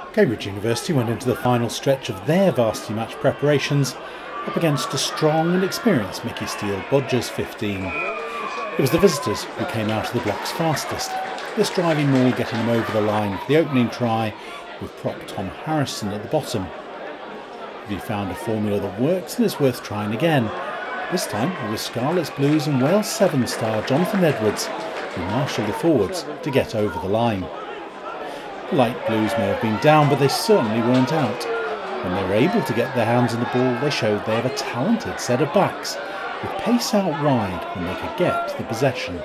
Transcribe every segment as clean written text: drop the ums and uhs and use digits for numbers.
Cambridge University went into the final stretch of their Varsity Match preparations up against a strong and experienced Mickey Steele-Bodger's 15. It was the visitors who came out of the blocks fastest, this driving maul getting them over the line for the opening try with prop Tom Harrison at the bottom. If you found a formula that works, then it's worth trying again. This time it was Scarlets Blues and Wales 7 star Jonathan Edwards who marshalled the forwards to get over the line. The Light Blues may have been down, but they certainly weren't out. When they were able to get their hands on the ball, they showed they have a talented set of backs, with pace out wide when they could get the possession.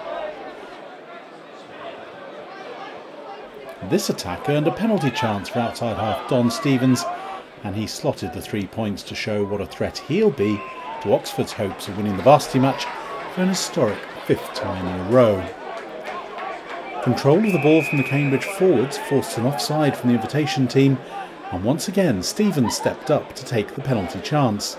This attack earned a penalty chance for outside half Don Stevens, and he slotted the 3 points to show what a threat he'll be to Oxford's hopes of winning the Varsity Match for an historic 5th time in a row. Control of the ball from the Cambridge forwards forced an offside from the invitation team, and once again Stevens stepped up to take the penalty chance.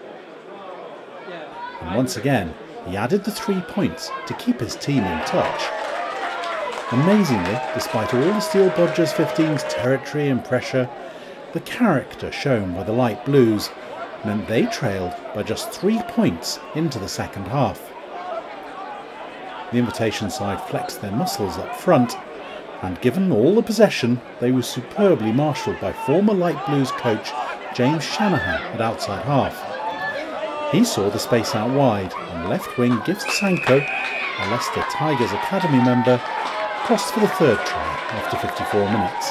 And once again he added the 3 points to keep his team in touch. Amazingly, despite all the Steele-Bodger's 15's territory and pressure, the character shown by the Light Blues meant they trailed by just 3 points into the second half. The invitation side flexed their muscles up front, and given all the possession, they were superbly marshalled by former Light Blues coach James Shanahan at outside half. He saw the space out wide, and left wing Gift Sanko, a Leicester Tigers Academy member, crossed for the 3rd try after 54 minutes.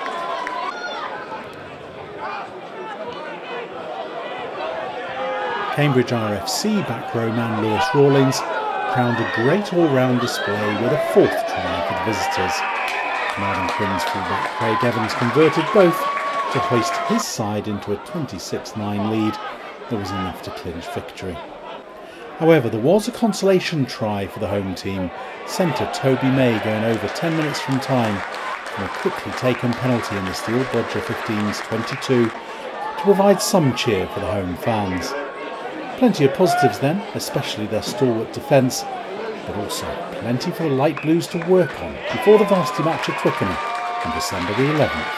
Cambridge RFC back row man Lewis Rawlings crowned a great all-round display with a 4th try for the visitors. Marden Quins fullback Craig Evans converted both to hoist his side into a 26-9 lead that was enough to clinch victory. However, there was a consolation try for the home team, centre Toby May going over 10 minutes from time from a quickly taken penalty in the Steele-Bodger 15's 22 to provide some cheer for the home fans. Plenty of positives then, especially their stalwart defence, but also plenty for the Light Blues to work on before the Varsity Match at Twickenham on December the 11th.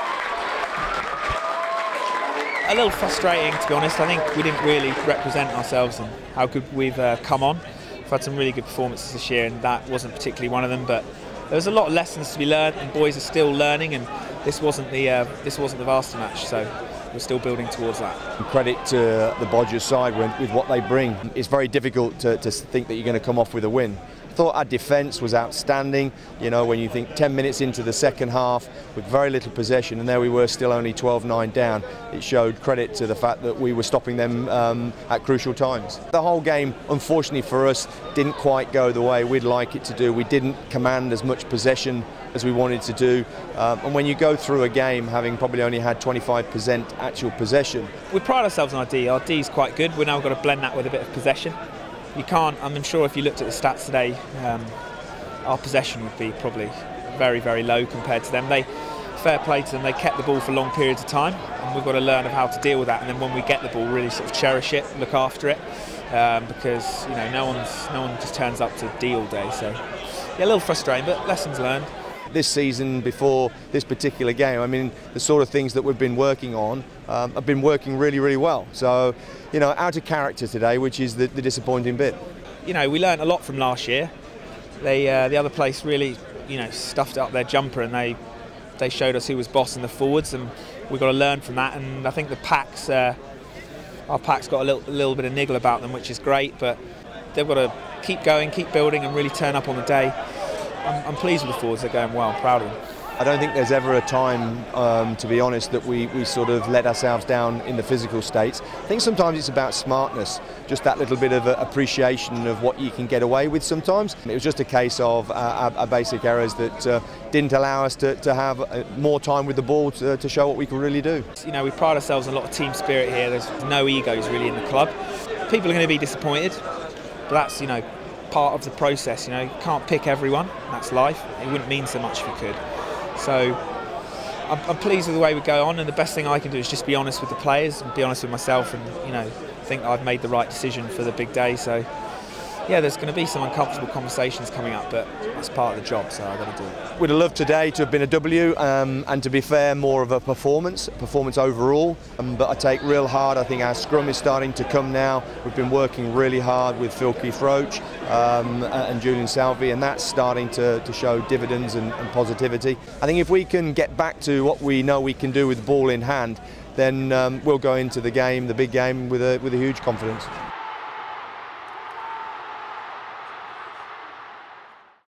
A little frustrating, to be honest. I think we didn't really represent ourselves and how good we've come on. We've had some really good performances this year, and that wasn't particularly one of them. But there was a lot of lessons to be learned, and boys are still learning. And this wasn't the Varsity Match, so we're still building towards that. Credit to the Bodgers side with what they bring. It's very difficult to think that you're going to come off with a win. I thought our defence was outstanding. You know, when you think 10 minutes into the second half with very little possession, and there we were still only 12-9 down, it showed credit to the fact that we were stopping them at crucial times. The whole game, unfortunately for us, didn't quite go the way we'd like it to do. We didn't command as much possession as we wanted to do, and when you go through a game having probably only had 25% actual possession. We pride ourselves on our D. Our D's quite good. We've now got to blend that with a bit of possession. You can't, I'm sure if you looked at the stats today, our possession would be probably very, very low compared to them. Fair play to them, they kept the ball for long periods of time, and we've got to learn of how to deal with that, and then when we get the ball, really sort of cherish it, look after it, because you know no one just turns up to D all day. So yeah, a little frustrating, but lessons learned. This season, before this particular game, I mean, the sort of things that we've been working on have been working really, really well. So, you know, out of character today, which is the disappointing bit. You know, we learned a lot from last year. The other place really, you know, stuffed up their jumper, and they showed us who was boss in the forwards, and we've got to learn from that. And I think the packs, our packs got a little bit of niggle about them, which is great, but they've got to keep going, keep building, and really turn up on the day. I'm pleased with the forwards, they're going well, I'm proud of them. I don't think there's ever a time, to be honest, that we sort of let ourselves down in the physical states. I think sometimes it's about smartness, just that little bit of appreciation of what you can get away with sometimes. It was just a case of our basic errors that didn't allow us to have more time with the ball to show what we could really do. You know, we pride ourselves on a lot of team spirit here. There's no egos really in the club. People are going to be disappointed, but that's, you know, part of the process. You know, you can't pick everyone, that's life. It wouldn't mean so much if you could. So I'm pleased with the way we go on, and the best thing I can do is just be honest with the players and be honest with myself, and you know, think I've made the right decision for the big day. So yeah, there's going to be some uncomfortable conversations coming up, but that's part of the job, so I've got to do it. We'd have loved today to have been a W, and to be fair, more of a performance overall. But I take real hard. I think our scrum is starting to come now. We've been working really hard with Phil Keith-Roach and Julian Salvi, and that's starting to show dividends and positivity. I think if we can get back to what we know we can do with the ball in hand, then we'll go into the game, the big game, with a huge confidence.